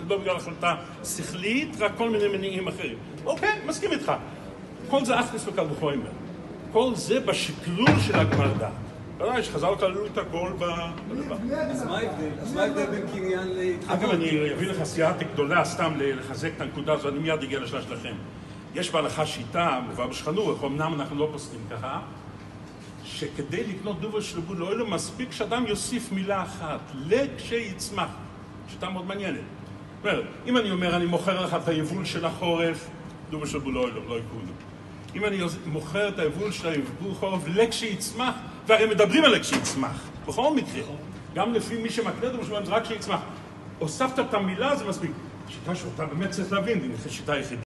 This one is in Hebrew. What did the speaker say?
לא בגלל החלטה שכלית, רק כל מיני מניעים אחרים. אוקיי, מסכים איתך. כל זה אחריס וקל וחומר. כל זה בשקלול של הגמר דעת. בוודאי שחז"ל כללו את הכל בדבר. אז מה ההבדל בין קניין להתחבות? אגב, אני אביא לך סייעתי גדולה סתם לחזק את הנקודה הזו, אני מיד אגיע לשאלה שלכם. יש בהלכה שיטה, מובא בשכנוך, אמנם אנחנו לא פוסקים ככה, שכדי לקנות דובר שלבו לא יהיה לו מספיק שאדם יוסיף מילה אחת, לכשיצמח. שיטה מאוד מעניינת. זאת אומרת, אם אני אומר, אני מוכר לך את היבול של החורף, דובר שלבו לא יקונו. אם אני מוכר את היבול של היבול חורף לכשיצמח, והרי מדברים על לכשיצמח, בכל מקרה. גם לפי מי שמקנה דובר שלבו, זה רק כשיצמח. הוספת את המילה, זה מספיק. שיטה שאותה באמת צריך להבין, היא שיטה יחידה.